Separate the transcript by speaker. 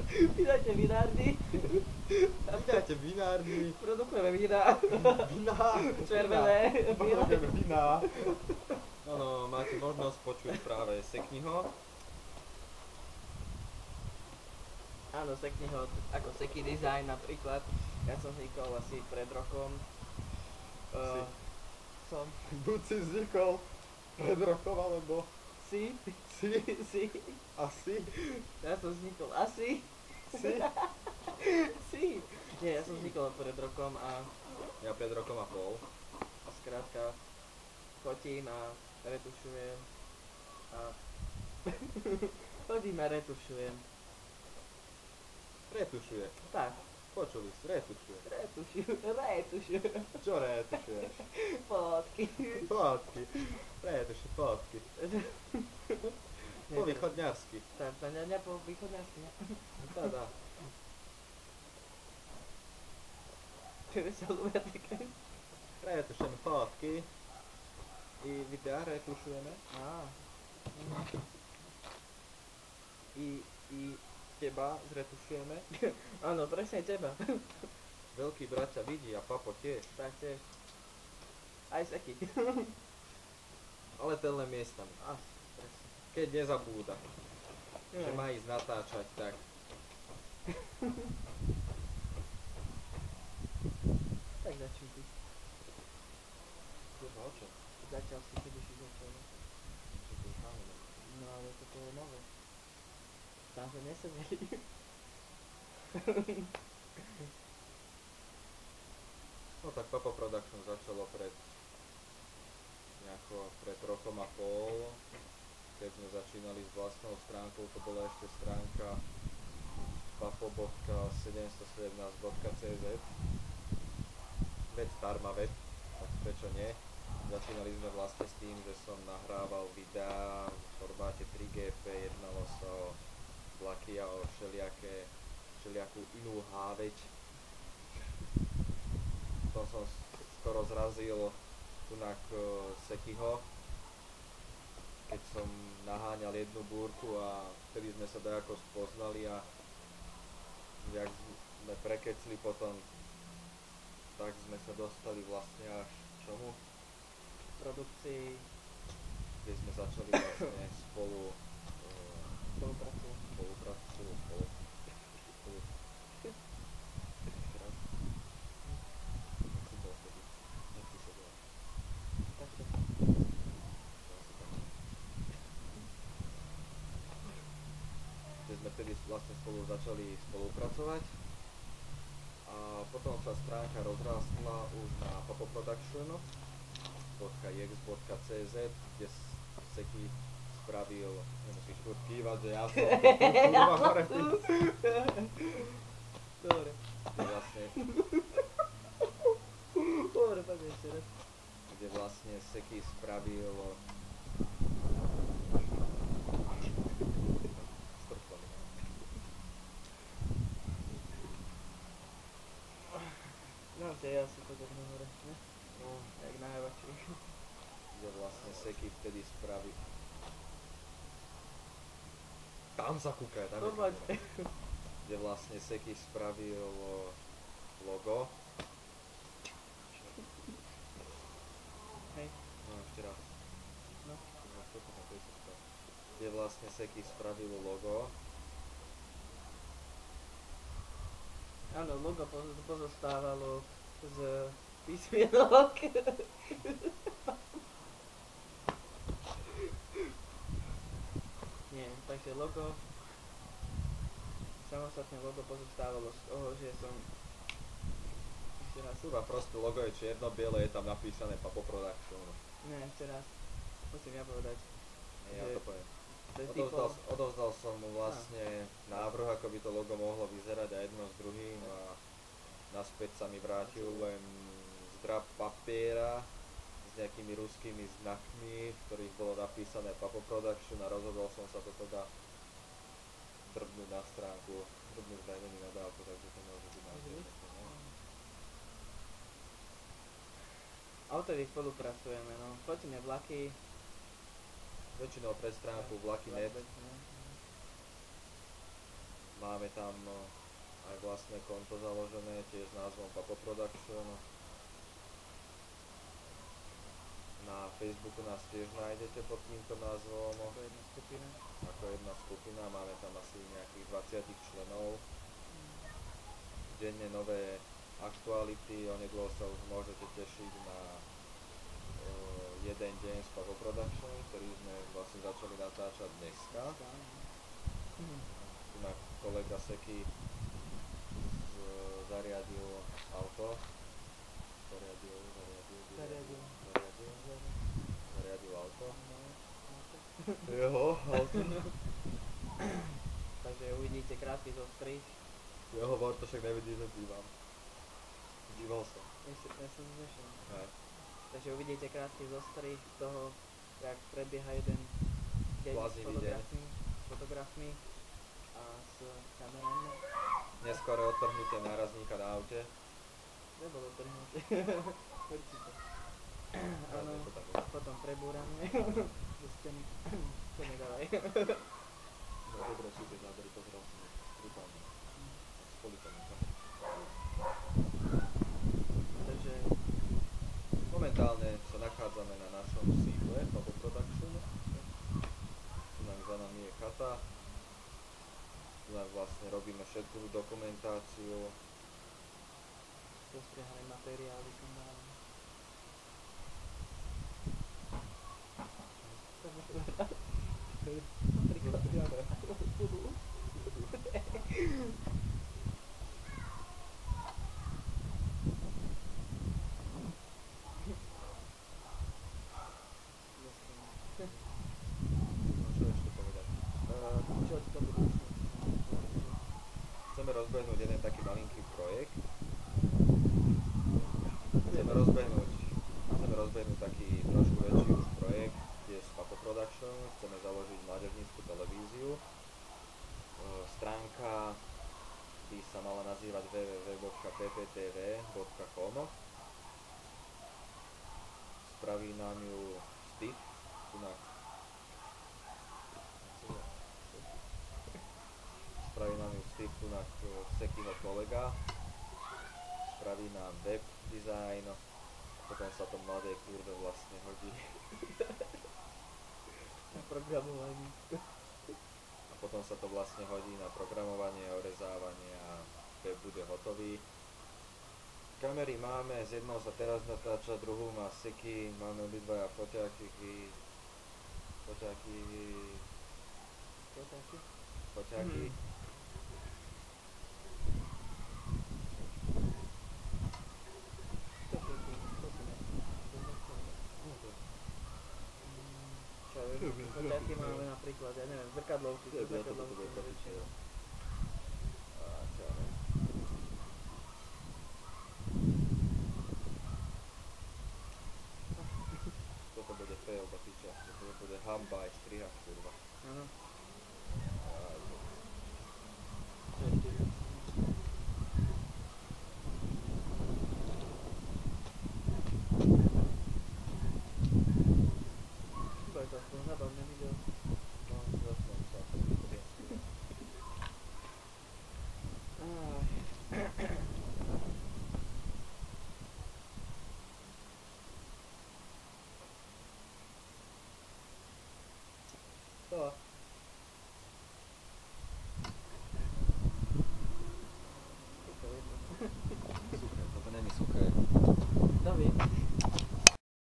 Speaker 1: Vydajte vinárny.
Speaker 2: Vydajte vinárny.
Speaker 1: Produkujeme vína.
Speaker 2: Vína.
Speaker 1: Červené.
Speaker 2: Produkujeme vína. Áno, máte možnosť počuť práve Sequinho.
Speaker 1: Áno, Sequinho, ako Sequinho Design napríklad. Ja som vznikol asi pred rokom. Som.
Speaker 2: Buď si vznikol pred rokom, alebo...
Speaker 1: Si?
Speaker 2: Si?
Speaker 1: Si?
Speaker 2: Asi?
Speaker 1: Ja som vznikol asi.
Speaker 2: Si?
Speaker 1: Si? Nie, ja som vznikol pred rokom a...
Speaker 2: Ja pred rokom a pol.
Speaker 1: A skrátka fotím a retušujem a... Chodím a retušujem.
Speaker 2: Retušuje.
Speaker 1: Tak.
Speaker 2: Počuli si, retušuje.
Speaker 1: Retušujem.
Speaker 2: Čo retušuješ?
Speaker 1: Fotky.
Speaker 2: Fotky. Retuši fotky. Po východňarsky.
Speaker 1: Tak, ne po východňarsky, ne?
Speaker 2: Teda.
Speaker 1: Tebe sa uvedíte.
Speaker 2: Retušujeme fotky. I videa retušujeme.
Speaker 1: Á.
Speaker 2: I teba zretušujeme.
Speaker 1: Áno, presne teba.
Speaker 2: Veľký brat ťa vidí a papo tiež.
Speaker 1: Tak tiež. Aj Seky.
Speaker 2: Ale ten len miestami.
Speaker 1: Presne.
Speaker 2: Keď nezabúda, že má ísť natáčať, tak...
Speaker 1: Tak začni ty.
Speaker 2: Kurva, o čo?
Speaker 1: Začal si, kedy si začal.
Speaker 2: Čo to už máme?
Speaker 1: No ale toto je nové. Tam sme nesedeli.
Speaker 2: No tak Papo Production začalo pred rokom a pol, keď sme začínali s vlastnou stránkou, to bola ešte stránka papo.717.cz, veď zdarma web, tak prečo nie? Začínali sme vlastne s tým, že som nahrával videá v formáte 3GP, jednalo sa o vlaky a o všelijakú inú háveť. To som skoro zrazil tunak Sequinho, keď som naháňal jednu búrku a vtedy sme sa dajako spoznali a jak sme prekecli potom, tak sme sa dostali vlastne až k čomu?
Speaker 1: Produkcii.
Speaker 2: Kde sme začali vlastne spolupracovať. Vtedy vlastne spolu začali spolupracovať a potom sa stránka rozrástla už na Papo Production .ix.cz, kde Seky spravil, nemusíš furt kývať, že ja som kurva marketing.
Speaker 1: Dobre.
Speaker 2: Vlastne,
Speaker 1: Dobre, poďme ešte raz.
Speaker 2: kde vlastne Seky spravil
Speaker 1: No, ja si to tak hore, ne?
Speaker 2: no,
Speaker 1: Jak najvačí.
Speaker 2: kde vlastne Seky vtedy spravil. Tam sa kúkaj, tam je
Speaker 1: Poď.
Speaker 2: kamera. Kde vlastne Seky spravil logo.
Speaker 1: Hej.
Speaker 2: No ešte raz.
Speaker 1: No.
Speaker 2: Kde vlastne Seky spravil logo.
Speaker 1: Áno, logo pozostávalo z písmienok. Nie, takže logo, samostatné logo pozostávalo z toho, že som ešte raz,
Speaker 2: Kurva, proste logo je čierno-biele, je tam napísané Papo Production.
Speaker 1: ne, ešte raz, musím ja povedať.
Speaker 2: Ja to poviem.
Speaker 1: To je typo,
Speaker 2: Odovzdal som mu vlastne návrh, ako by to logo mohlo vyzerať a jedno s druhým a naspäť sa mi vrátil len zdrab papiera s nejakými ruskými znakmi, v ktorých bolo napísané Papo Production a rozhodol som sa to teda drbnúť na stránku, drbnúť zajmení na dávku, takže to môže byť naozaj.
Speaker 1: a odtedy spolupracujeme, no, fotíme vlaky.
Speaker 2: Väčšinou pre stránku vlaky.net, Máme tam aj vlastné konto založené, tiež s názvom Papo Production. Na Facebooku nás tiež nájdete pod týmto názvom.
Speaker 1: Ako jedna skupina.
Speaker 2: Ako jedna skupina, máme tam asi nejakých 20 členov. Denne nové aktuality, onedlho sa už môžete tešiť na jeden deň z Papo Production, ktorý sme vlastne začali natáčať dneska. Tu na kolega Seky zariadil auto. Zariadil auto. Jeho auto.
Speaker 1: Takže uvidíte krátky zostrih.
Speaker 2: Ja hovor, to však nevidí, že dívam. Díval som.
Speaker 1: Ja som zmešal.
Speaker 2: Hej.
Speaker 1: Takže uvidíte krátky zostrih toho, jak prebieha jeden deň s fotografmi a s kamerami.
Speaker 2: Neskôr odtrhnutie nárazníka na aute.
Speaker 1: Nebolo trhnuté. Určite. Áno, potom prebúrame do steny. To nedávaj.
Speaker 2: No dobre, sú tie zábery, pozeral som brutálne. S policajtom.
Speaker 1: Takže
Speaker 2: momentálne sa nachádzame na našom sídle Papo Production. Tu nám za nami je chata. Tu nám vlastne robíme všetku dokumentáciu.
Speaker 1: roztriehané materiály som dal.
Speaker 2: Čo ešte povedať?
Speaker 1: Čo ti to budú?
Speaker 2: Chceme rozbehnúť jeden taký malinký projekt. Chceme rozbehnúť taký trošku väčší už projekt, tiež z Papo Production. Chceme založiť mládežnícku televíziu. Stránka by sa mala nazývať www.pptv.com. Spraví nám ju Steve, tunak Sekyho kolega. Spraví nám web design, potom sa to mladé kurve vlastne hodí.
Speaker 1: Na programovanie.
Speaker 2: A potom sa to vlastne hodí na programovanie, orezávanie a web bude hotový. Kamery máme, z jednou sa teraz natáča, druhú má Seky, máme obidvaja foťáky.
Speaker 1: Foťáky máme napríklad, ja neviem, zrkadlovky.
Speaker 2: Toto bude fail do piče, toto bude hamba aj strihať kurva.
Speaker 1: Áno.